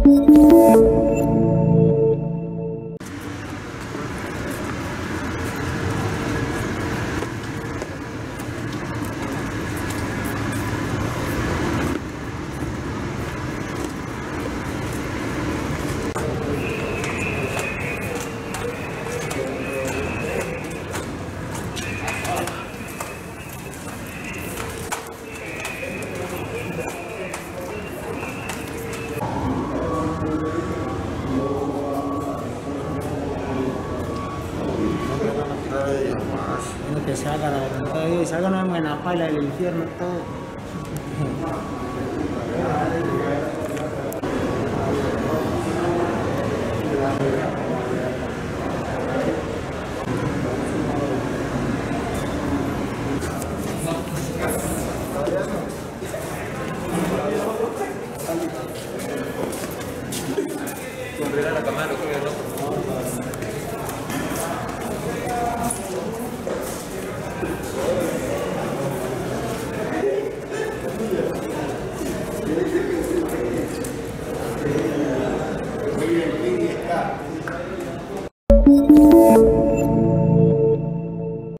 Bueno, que se haga la voluntad, se haga una buena pala del infierno todo. Sonreír a la cámara, creo que no. Muy bien,